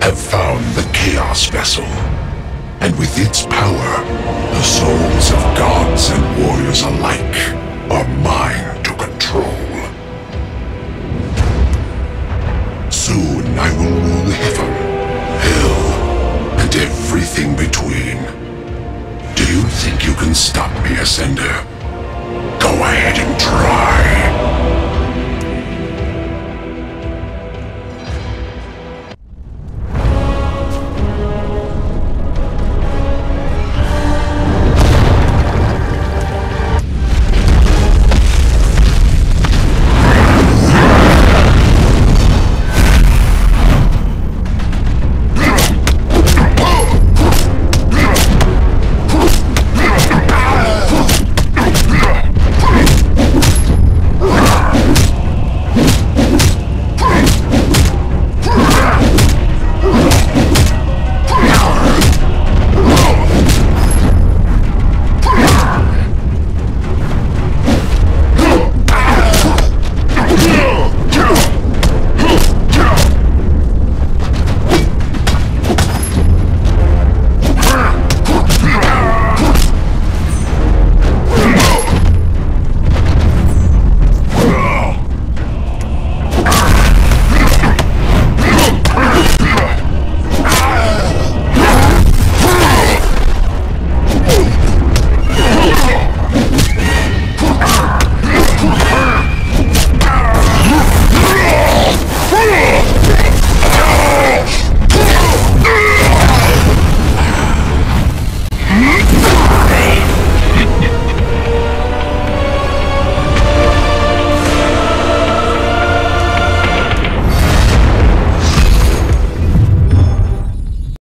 have found the Chaos Vessel. And with its power, the souls of gods and warriors alike are mine to control. Soon I will rule heaven, hell, and everything between. Do you think you can stop me, Ascender? Go ahead and try.